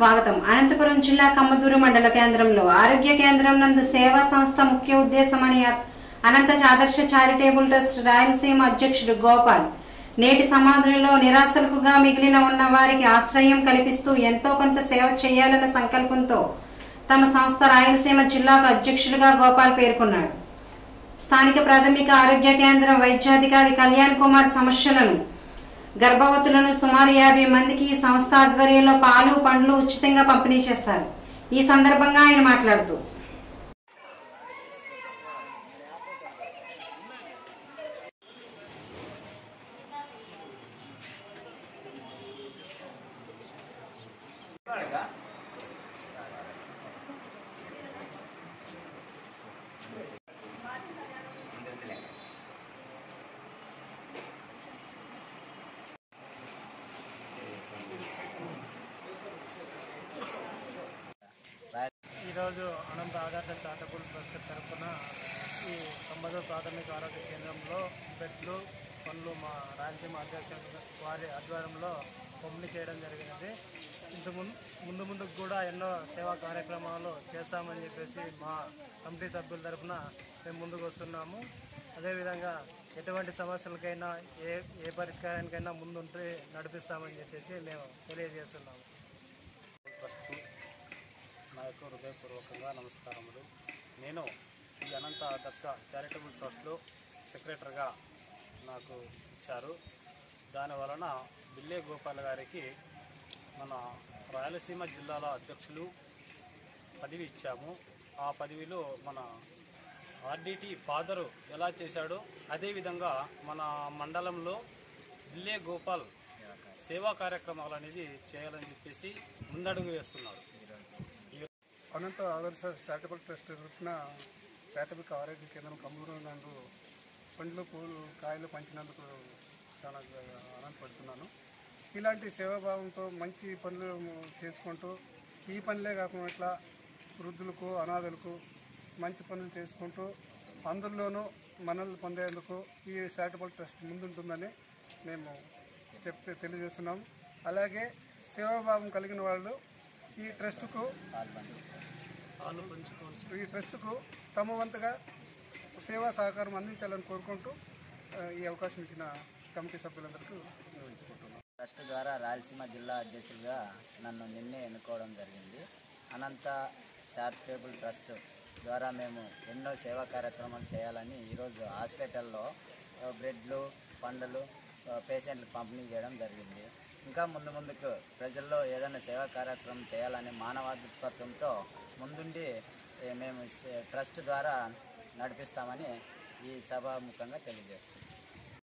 స్వాగతం. అనంతపురం జిల్లా కమ్మదూరు మండల కేంద్రంలో ఆరోగ్య కేంద్రం నందు సేవా సంస్థ ముఖ్య ఉద్దేశమని అనంత ఆదర్శ చారిటబుల్ ట్రస్ట్ రాయలసీమ అధ్యక్షుడు గోపాల్ నేటి సమాజంలో నిరాశలుగా మిగిలిన ఉన్న వారికి ఆశ్రయం కల్పిస్తూ ఎంతో కొంత సేవ చేయాలన్న సంకల్పంతో తమ సంస్థ రాయలసీమ జిల్లాకు అధ్యక్షుడిగా గోపాల్ పేర్కొన్నాడు. స్థానిక ప్రాథమిక ఆరోగ్య కేంద్రం వైద్యాధికారి కళ్యాణ్ కుమార్ సమస్యలను గర్భవతులను సుమారు 50 మందికి ఈ సంస్థ ఆధ్వర్యంలో పాలు పండ్లు ఉచితంగా పంపిణీ చేస్తారు. ఈ సందర్భంగా ఆయన మాట్లాడుతూ ఈరోజు అనంత ఆదర్శ చారిటబుల్ ట్రస్ట్ తరఫున ఈ కమ్మదూరు ప్రాథమిక ఆరోగ్య కేంద్రంలో బెడ్లు పనులు మా రాయలసీమ అధ్యక్షుడు వారి ఆధ్వర్యంలో పంపిణీ చేయడం జరిగినది. ముందుకు కూడా ఎన్నో సేవా కార్యక్రమాలు చేస్తామని చెప్పేసి మా కమిటీ సభ్యుల తరఫున మేము ముందుకు వస్తున్నాము. అదేవిధంగా ఎటువంటి సమస్యలకైనా ఏ పరిష్కారానికైనా ముందుంటే నడిపిస్తామని చెప్పేసి మేము తెలియజేస్తున్నాము. నాకు హృదయపూర్వకంగా నమస్కారములు. నేను ఈ అనంత ఆదర్శ చారిటబుల్ ట్రస్ట్లో సెక్రటరీగా నాకు ఇచ్చారు. దానివలన బిల్లే గోపాల్ గారికి మన రాయలసీమ జిల్లాల అధ్యక్షులు పదవి ఇచ్చాము. ఆ పదవిలో మన ఆర్డిటి ఫాదరు ఎలా చేశాడో అదేవిధంగా మన మండలంలో బిల్లే గోపాల్ సేవా కార్యక్రమాలు అనేది చేయాలని చెప్పేసి ముందడుగు వేస్తున్నారు. అనంత ఆదర్శ చారిటబుల్ ట్రస్ట్ తరఫున ప్రాథమిక ఆరోగ్య కేంద్రం కమ్మదూరు నందు పండ్లు పూలు కాయలు పంచినందుకు చాలా ఆనందపడుతున్నాను. ఇలాంటి సేవాభావంతో మంచి పనులు చేసుకుంటూ ఈ పనులే కాకుండా ఇట్లా వృద్ధులకు అనాథులకు మంచి పనులు చేసుకుంటూ అందరిలోనూ మనల్ని పొందేందుకు ఈ చారిటబుల్ ట్రస్ట్ ముందుంటుందని మేము తెలియజేస్తున్నాం. అలాగే సేవాభావం కలిగిన వాళ్ళు ఈ ట్రస్టుకు తమ వంతుగా సేవా సహకారం అందించాలని కోరుకుంటూ ఈ అవకాశం ఇచ్చిన కమిటీ సభ్యులందరికీ వివరించుకుంటున్నాం. ట్రస్ట్ ద్వారా రాయలసీమ జిల్లా అధ్యక్షుడిగా నన్ను నిన్నే ఎన్నుకోవడం జరిగింది. అనంత చారిటబుల్ ట్రస్ట్ ద్వారా మేము ఎన్నో సేవా కార్యక్రమాలు చేయాలని ఈరోజు హాస్పిటల్లో బ్రెడ్లు పండ్లు పేషెంట్లకు పంపిణీ చేయడం జరిగింది. ఇంకా ముందుకు ప్రజల్లో ఏదైనా సేవా కార్యక్రమం చేయాలని మానవత్వంతో ముందుండి మేము ట్రస్ట్ ద్వారా నడిపిస్తామని ఈ సభాముఖంగా తెలియజేస్తాం.